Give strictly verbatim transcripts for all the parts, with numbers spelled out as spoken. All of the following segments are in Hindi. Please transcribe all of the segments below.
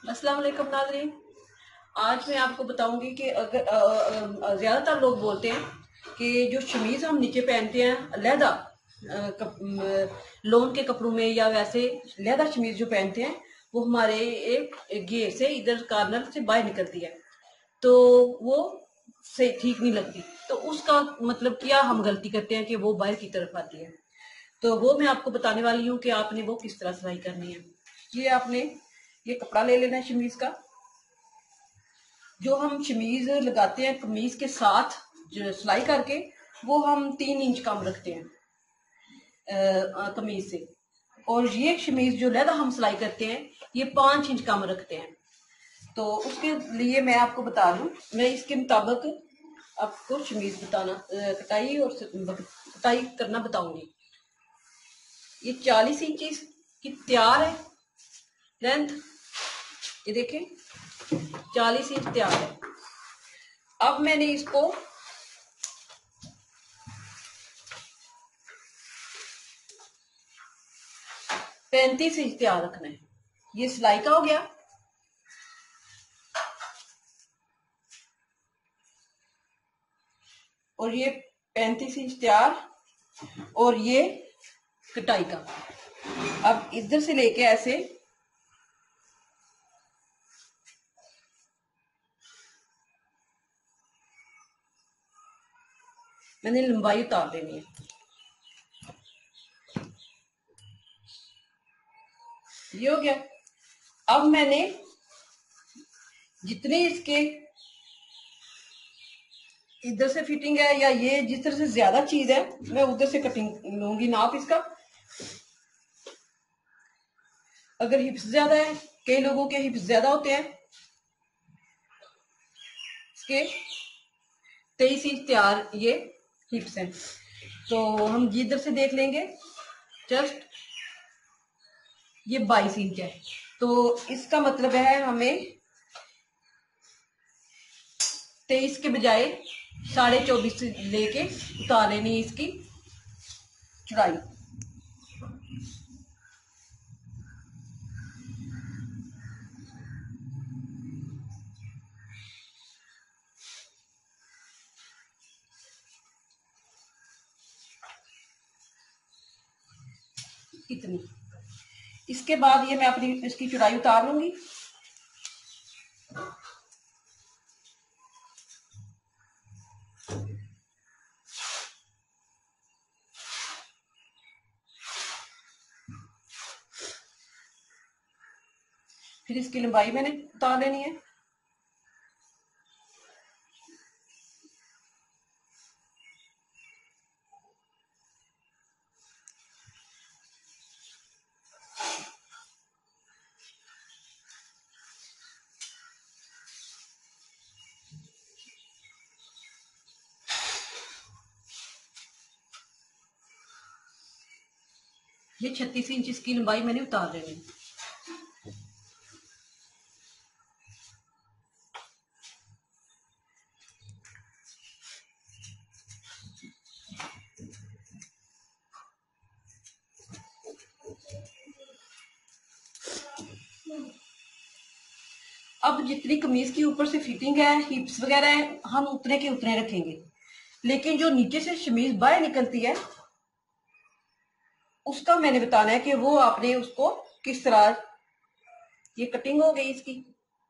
अस्सलाम वालेकुम नाज़रीन। आज मैं आपको बताऊंगी कि अगर अ, अ, ज़्यादातर लोग बोलते हैं कि जो शमीज़ हम नीचे पहनते हैं लहदा लोन के कपड़ों में या वैसे लहदा शमीज़ जो पहनते हैं वो हमारे एक घेर से इधर कार्नर से बाहर निकलती है, तो वो सही ठीक नहीं लगती। तो उसका मतलब क्या हम गलती करते हैं कि वो बाहर की तरफ आती है, तो वो मैं आपको बताने वाली हूँ कि आपने वो किस तरह सिलाई करनी है। ये आपने ये कपड़ा ले लेना है शमीज का। जो हम शमीज लगाते हैं कमीज के साथ जो सिलाई करके, वो हम तीन इंच कम रखते हैं कमीज से। और ये शमीज जो लहदा हम सिलाई करते हैं ये पांच इंच कम रखते हैं। तो उसके लिए मैं आपको बता दूं, मैं इसके मुताबिक आपको शमीज बताना कटाई और कटाई करना बताऊंगी। ये चालीस इंच की तैयार है लेंथ, ये देखें चालीस इंच तैयार है। अब मैंने इसको पैंतीस इंच तैयार रखना है। ये सिलाई का हो गया। और ये पैंतीस इंच तैयार और ये कटाई का। अब इधर से लेके ऐसे मैंने लंबाई उतार देनी है। ये हो गया। अब मैंने जितने इसके इधर से फिटिंग है या ये जिस तरह से ज्यादा चीज है मैं उधर से कटिंग लूंगी नाप इसका। अगर हिप्स ज्यादा है, कई लोगों के हिप्स ज्यादा होते हैं, इसके तेईस इंच तैयार ये हिप्स हैं, तो हम जिधर से देख लेंगे जस्ट ये बाईस इंच है। तो इसका मतलब है हमें तेईस के बजाय साढ़े चौबीस लेके उतार लेनी है इसकी चौड़ाई। इतनी। इसके बाद ये मैं अपनी इसकी चौड़ाई उतार लूंगी। फिर इसकी लंबाई मैंने उतार लेनी है। ये छत्तीस इंच इसकी लंबाई मैंने उतार लेनी है। अब जितनी कमीज की ऊपर से फिटिंग है, हिप्स वगैरह है, हम उतने के उतने रखेंगे। लेकिन जो नीचे से शमीज बाहर निकलती है उसका मैंने बताना है कि वो आपने उसको किस तरह। ये कटिंग हो गई इसकी।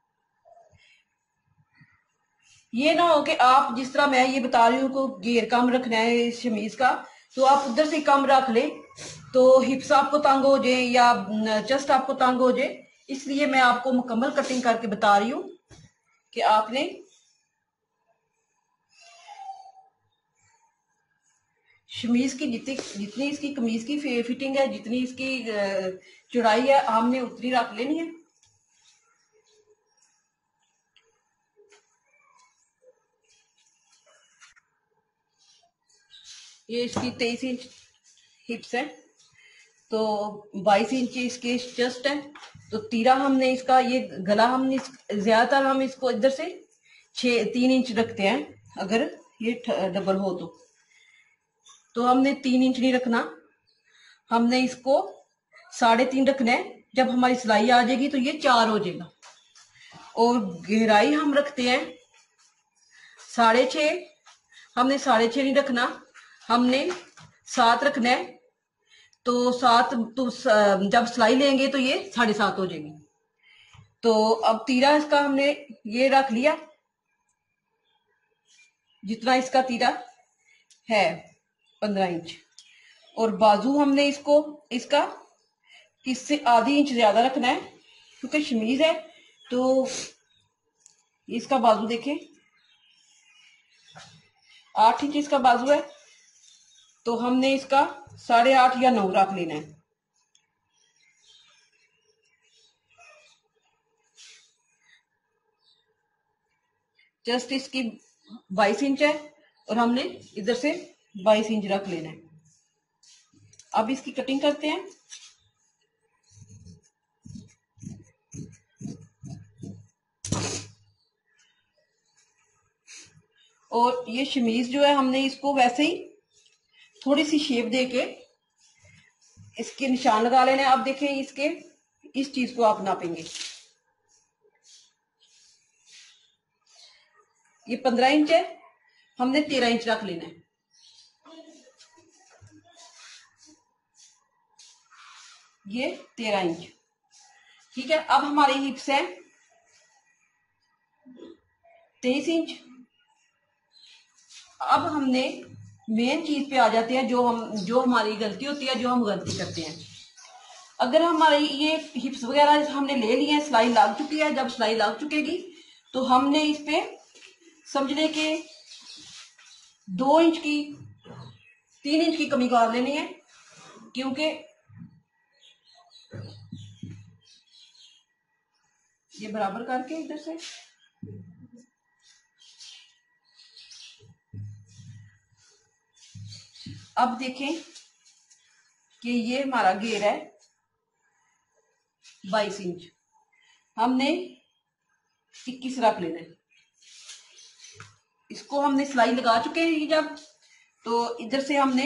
ये ना हो कि आप जिस तरह मैं ये बता रही हूँ को घेर कम रखना है इस शमीज का, तो आप उधर से कम रख ले तो हिप्स आपको तंग हो जाए या चेस्ट आपको तंग हो जाए। इसलिए मैं आपको मुकम्मल कटिंग करके बता रही हूँ कि आपने शमीज की जितनी जितनी इसकी कमीज की फिटिंग है, जितनी इसकी चौड़ाई है, हमने उतनी रख लेनी है। ये इसकी तेईस इंच हिप्स है, तो बाईस इंच इसके चेस्ट है। तो तीरा हमने इसका ये गला हमने ज्यादातर हम इसको इधर से छः तीन इंच रखते हैं। अगर ये डबल हो तो तो हमने तीन इंच नहीं रखना, हमने इसको साढ़े तीन रखना है। जब हमारी सिलाई आ जाएगी तो ये चार हो जाएगा। और गहराई हम रखते हैं साढ़े छः। हमने साढ़े छः नहीं रखना, हमने सात रखना है। तो सात तो जब सिलाई लेंगे तो ये साढ़े सात हो जाएगी। तो अब तीरा इसका हमने ये रख लिया, जितना इसका तीरा है पंद्रह इंच, और बाजू हमने इसको इसका इससे आधी इंच ज्यादा रखना है क्योंकि शमीज है। तो इसका बाजू देखें, आठ इंच इसका बाजू है, तो हमने इसका साढ़े आठ या नौ रख लेना है। जस्ट इसकी बाईस इंच है और हमने इधर से बाईस इंच रख लेना है। अब इसकी कटिंग करते हैं। और ये शमीज जो है हमने इसको वैसे ही थोड़ी सी शेप देके इसके निशान लगा लेने। आप देखें इसके इस चीज को आप नापेंगे, ये पंद्रह इंच है, हमने तेरह इंच रख लेना है। ये तेरह इंच, ठीक है। अब हमारी हिप्स है तेईस इंच। अब हमने मेन चीज पे आ जाते हैं, जो हम जो हमारी गलती होती है, जो हम गलती करते हैं। अगर हमारी ये हिप्स वगैरह हमने ले लिए हैं, सिलाई लग चुकी है, जब सिलाई लग चुकेगी तो हमने इस पे समझने के दो इंच की तीन इंच की कमी कर लेनी है, क्योंकि ये बराबर करके इधर से अब देखें कि ये हमारा घेर है बाईस इंच, हमने इक्कीस रख लेना है। इसको हमने सिलाई लगा चुके हैं जब, तो इधर से हमने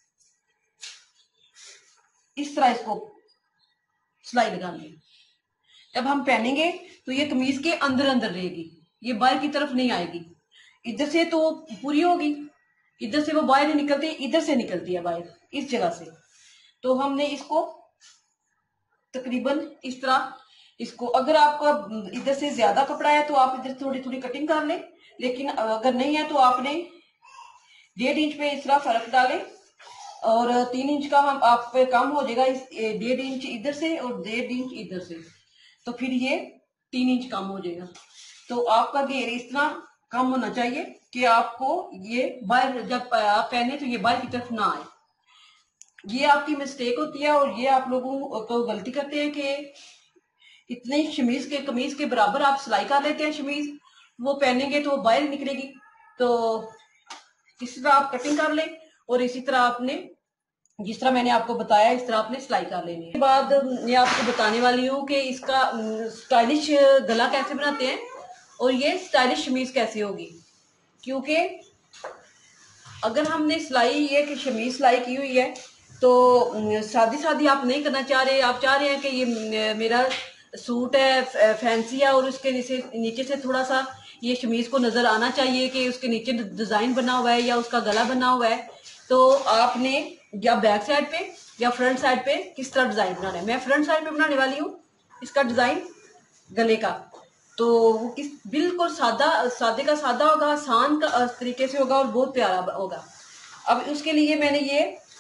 इस तरह इसको सिलाई लगानी है। जब हम पहनेंगे तो ये कमीज के अंदर अंदर रहेगी, ये बाहर की तरफ नहीं आएगी। इधर से तो पूरी होगी, इधर से वो बाहर नहीं निकलती, इधर से निकलती है बाहर, इस जगह से। तो हमने इसको तकरीबन इस तरह इसको, अगर आपका इधर से ज्यादा कपड़ा है तो आप इधर थोड़ी थोड़ी कटिंग कर लें, लेकिन अगर नहीं है तो आपने डेढ़ इंच पे इस तरह फर्क डालें, और तीन इंच का हम आप पे कम हो जाएगा, इस डेढ़ इंच इधर से और डेढ़ इंच इधर से, तो फिर ये तीन इंच कम हो जाएगा। तो आपका घेर इस तरह कम होना चाहिए कि आपको ये बाहर जब आप पहने तो ये बाहर की तरफ ना आए। ये आपकी मिस्टेक होती है, और ये आप लोगों तो गलती करते हैं कि इतने शमीज के कमीज के बराबर आप सिलाई कर लेते हैं शमीज, वो पहनेंगे तो बाहर निकलेगी। तो इस तरह आप कटिंग कर लें, और इसी तरह आपने जिस तरह मैंने आपको बताया इस तरह आपने सिलाई कर लेनी है। बाद मैं आपको बताने वाली हूँ कि इसका स्टाइलिश गला कैसे बनाते हैं और ये स्टाइलिश शमीज कैसे होगी। क्योंकि अगर हमने सिलाई ये कि शमीज सिलाई की हुई है तो सादी सादी आप नहीं करना चाह रहे, आप चाह रहे हैं कि ये मेरा सूट है फैंसी है और उसके नीचे नीचे से थोड़ा सा ये शमीज को नजर आना चाहिए कि उसके नीचे डिजाइन बना हुआ है या उसका गला बना हुआ है। तो आपने या बैक साइड पे या फ्रंट साइड पे किस तरह डिजाइन बनाना है। मैं फ्रंट साइड पे बनाने वाली हूँ इसका डिजाइन गले का, तो वो किस बिल्कुल सादा सादे का सादा होगा, आसान का तरीके से होगा और बहुत प्यारा होगा। अब उसके लिए मैंने ये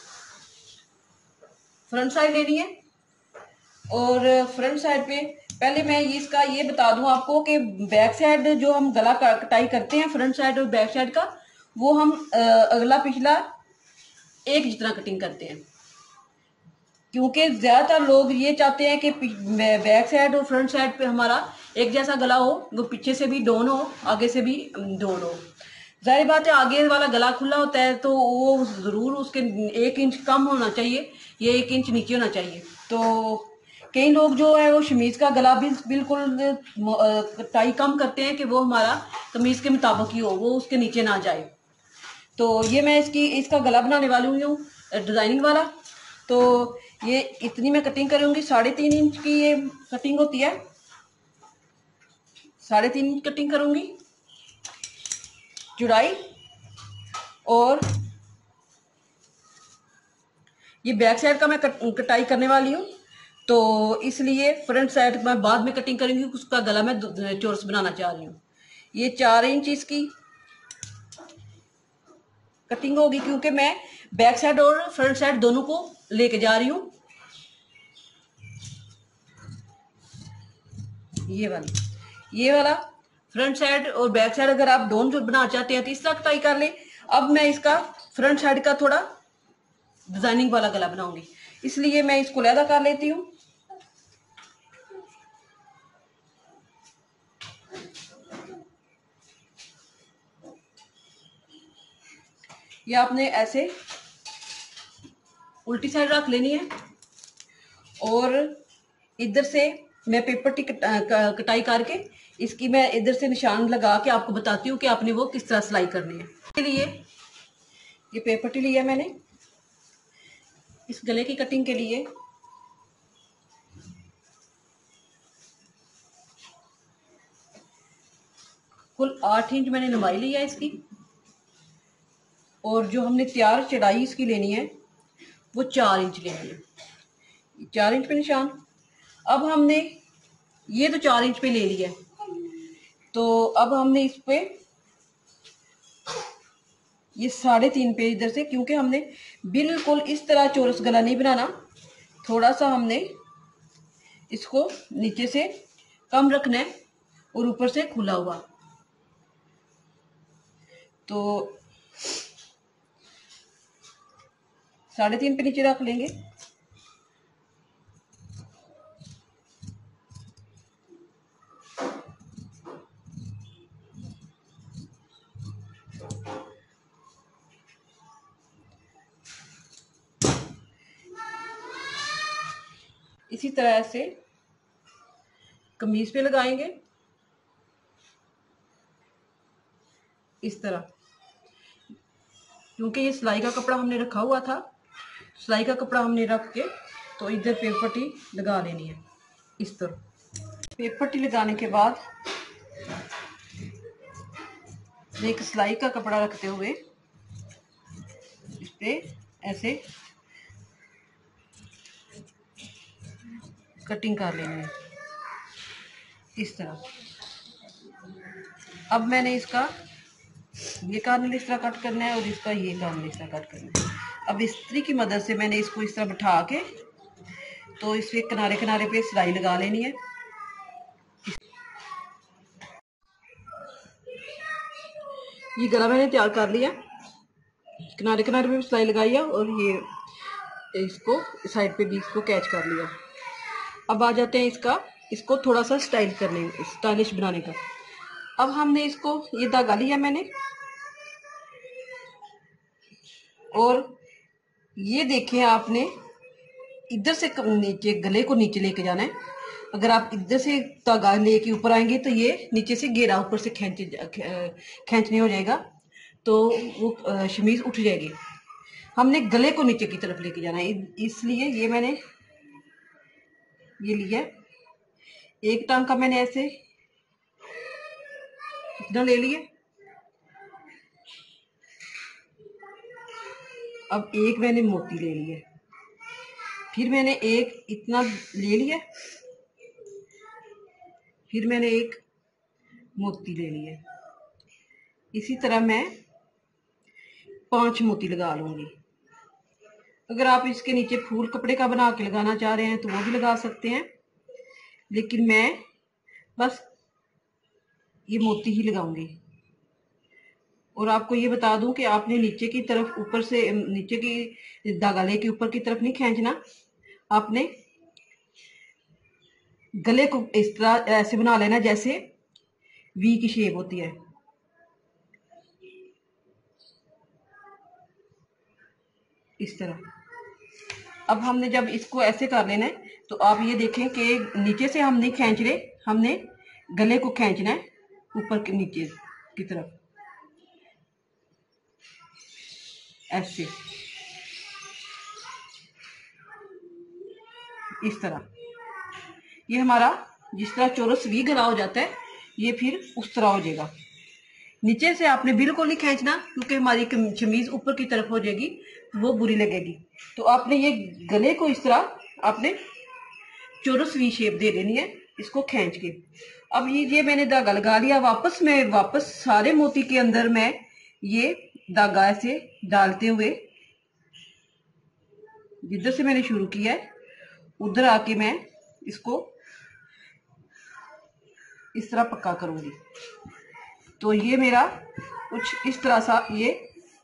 फ्रंट साइड लेनी है, और फ्रंट साइड पे पहले मैं इसका ये बता दूं आपको कि बैक साइड जो हम गला कटाई करते हैं फ्रंट साइड और बैक साइड का, वो हम अगला पिछला एक जितना कटिंग करते हैं। क्योंकि ज्यादातर लोग ये चाहते हैं कि बैक साइड और फ्रंट साइड पे हमारा एक जैसा गला हो, वो पीछे से भी डोन हो आगे से भी डोन हो। जाहिर बात है आगे वाला गला खुला होता है तो वो जरूर उसके एक इंच कम होना चाहिए, ये एक इंच नीचे होना चाहिए। तो कई लोग जो है वो शमीज का गला भी बिल्कुल टाई कम करते हैं कि वो हमारा कमीज के मुताबिक ही हो, वो उसके नीचे ना जाए। तो ये मैं इसकी इसका गला बनाने वाली हूँ डिजाइनिंग वाला। तो ये इतनी मैं कटिंग करूंगी, साढ़े तीन इंच की ये कटिंग होती है, साढ़े तीन कटिंग करूंगी चौड़ाई, और ये बैक साइड का मैं कट, कटाई करने वाली हूँ, तो इसलिए फ्रंट साइड मैं बाद में कटिंग करूंगी। उसका गला मैं चौरस बनाना चाह रही हूँ। ये चार इंच इसकी कटिंग होगी, क्योंकि मैं बैक साइड और फ्रंट साइड दोनों को लेके जा रही हूँ। ये वाली ये वाला फ्रंट साइड और बैक साइड अगर आप दोनों बनाना चाहते हैं तो इस तरह कटाई कर ले। अब मैं इसका फ्रंट साइड का थोड़ा डिजाइनिंग वाला गला बनाऊंगी, इसलिए मैं इसको अलहदा कर लेती हूँ। ये आपने ऐसे उल्टी साइड रख लेनी है, और इधर से मैं पेपर की कटाई करके इसकी मैं इधर से निशान लगा के आपको बताती हूँ कि आपने वो किस तरह सिलाई करनी है। इसके लिए ये पेपर टी लिया मैंने इस गले की कटिंग के लिए। कुल आठ इंच मैंने लंबाई ली है इसकी, और जो हमने तैयार चौड़ाई इसकी लेनी है वो चार इंच लेनी है। चार इंच पे निशान। अब हमने ये तो चार इंच पे ले लिया, तो अब हमने इस पे ये साढ़े तीन पे इधर से, क्योंकि हमने बिल्कुल इस तरह चौरस गला नहीं बनाना, थोड़ा सा हमने इसको नीचे से कम रखना है और ऊपर से खुला हुआ। तो साढ़े तीन पे नीचे रख लेंगे। इसी तरह से कमीज पे लगाएंगे इस तरह, क्योंकि ये सिलाई का कपड़ा हमने रखा हुआ था। सिलाई का कपड़ा हमने रख के तो इधर पेपर टी लगा लेनी है इस तरह। पेपर टी लगाने के बाद एक सिलाई का कपड़ा रखते हुए इस पे ऐसे कटिंग कर लेनी है इस तरह। अब मैंने इसका ये कार्नर इस तरह कट करना है और इसका ये कार्नर इस तरह कट करना है। अब इस्त्री की मदद से मैंने इसको इस तरह बिठा के तो इसके किनारे किनारे पे सिलाई लगा लेनी है। ये गला मैंने तैयार कर लिया, किनारे किनारे पे भी सिलाई लगाई है, और ये इसको साइड पे भी इसको कैच कर लिया। अब आ जाते हैं इसका इसको थोड़ा सा स्टाइल करने स्टाइलिश बनाने का। अब हमने इसको ये धागा लिया मैंने, और ये देखिए आपने इधर से नीचे गले को नीचे लेके जाना है। अगर आप इधर से धागा लेके ऊपर आएंगे तो ये नीचे से घेरा ऊपर से खींच खींचने हो जाएगा, तो वो शमीज उठ जाएगी। हमने गले को नीचे की तरफ लेके जाना है, इसलिए ये मैंने ये लिया एक टांका मैंने ऐसे इतना ले लिया। अब एक मैंने मोती ले लिया, फिर मैंने एक इतना ले लिया, फिर मैंने एक मोती ले लिया। इसी तरह मैं पांच मोती लगा लूंगी। अगर आप इसके नीचे फूल कपड़े का बना के लगाना चाह रहे हैं तो वो भी लगा सकते हैं, लेकिन मैं बस ये मोती ही लगाऊंगी। और आपको ये बता दूं कि आपने नीचे की तरफ ऊपर से नीचे की धागा लेके ऊपर की तरफ नहीं खींचना, आपने गले को इस तरह ऐसे बना लेना जैसे वी की शेप होती है, इस तरह। अब हमने जब इसको ऐसे कर लेना है तो आप ये देखें कि नीचे से हम नहीं खींच रहे, हमने गले को खींचना है ऊपर के नीचे की तरफ ऐसे, इस तरह। ये हमारा जिस तरह चौरस वी गला हो जाता है ये फिर उस तरह हो जाएगा। नीचे से आपने बिल्कुल नहीं खींचना, क्योंकि हमारी शमीज ऊपर की तरफ हो जाएगी, वो बुरी लगेगी। तो आपने ये गले को इस तरह आपने चौरस वी शेप दे देनी है इसको खींच के। अब ये ये मैंने धागा लगा लिया, वापस मैं वापस सारे मोती के अंदर मैं ये धागा ऐसे डालते हुए जिधर से मैंने शुरू किया है उधर आके मैं इसको इस तरह पक्का करूंगी। तो ये मेरा कुछ इस तरह सा ये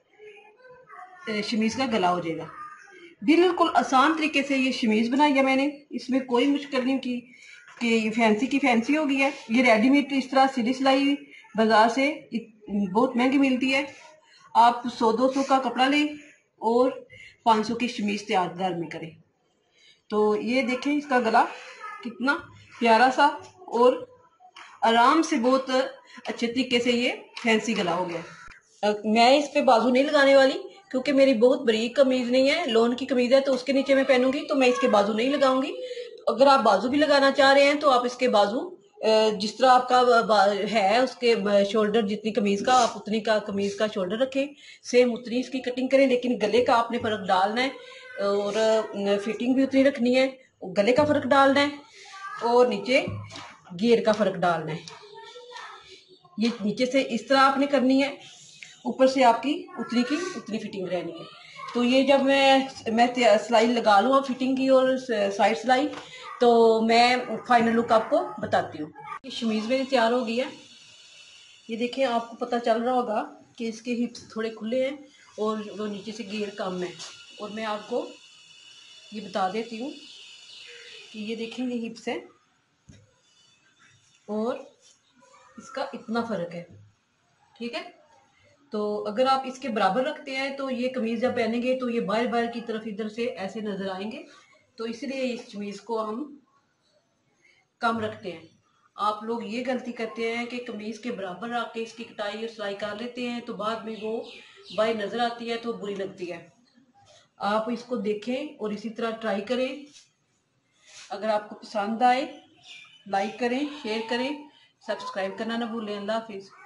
शमीज का गला हो जाएगा। बिल्कुल आसान तरीके से ये शमीज बनाई है मैंने, इसमें कोई मुश्किल नहीं की कि ये फैंसी की फैंसी हो गई है। ये रेडीमेड इस तरह सीधी सिलाई बाजार से बहुत महंगी मिलती है। आप सौ दो सौ का कपड़ा लें और पाँच सौ की शमीज तैयार घर में करें। तो ये देखें इसका गला कितना प्यारा सा और आराम से बहुत अच्छे तरीके से ये फैंसी गला हो गया। मैं इस पे बाजू नहीं लगाने वाली, क्योंकि मेरी बहुत बरीक कमीज नहीं है, लोन की कमीज है, तो उसके नीचे मैं पहनूंगी, तो मैं इसके बाजू नहीं लगाऊंगी। अगर आप बाजू भी लगाना चाह रहे हैं तो आप इसके बाजू जिस तरह आपका है उसके शोल्डर जितनी कमीज का आप उतनी का कमीज का शोल्डर रखें, सेम उतनी इसकी कटिंग करें। लेकिन गले का आपने फर्क डालना है और फिटिंग भी उतनी रखनी है, गले का फर्क डालना है और नीचे घेर का फर्क डालना है। ये नीचे से इस तरह आपने करनी है, ऊपर से आपकी उतनी की उतनी फिटिंग रहनी है। तो ये जब मैं मैं सिलाई लगा लूँ फिटिंग की और साइड सिलाई, तो मैं फाइनल लुक आपको बताती हूँ। ये शमीज मेरी तैयार हो गई है। ये देखें, आपको पता चल रहा होगा कि इसके हिप्स थोड़े खुले हैं और वो नीचे से घेर कम है। और मैं आपको ये बता देती हूँ कि ये देखें ये हिप्स है और इसका इतना फर्क है, ठीक है। तो अगर आप इसके बराबर रखते हैं तो ये कमीज जब पहनेंगे तो ये बाहर बाहर की तरफ इधर से ऐसे नजर आएंगे, तो इसलिए इस कमीज को हम कम रखते हैं। आप लोग ये गलती करते हैं कि कमीज के बराबर रख के इसकी कटाई और सिलाई कर लेते हैं, तो बाद में वो बाहर नजर आती है तो बुरी लगती है। आप इसको देखें और इसी तरह ट्राई करें। अगर आपको पसंद आए लाइक करें, शेयर करें, सब्सक्राइब करना ना भूलें। अल्लाह हाफिज।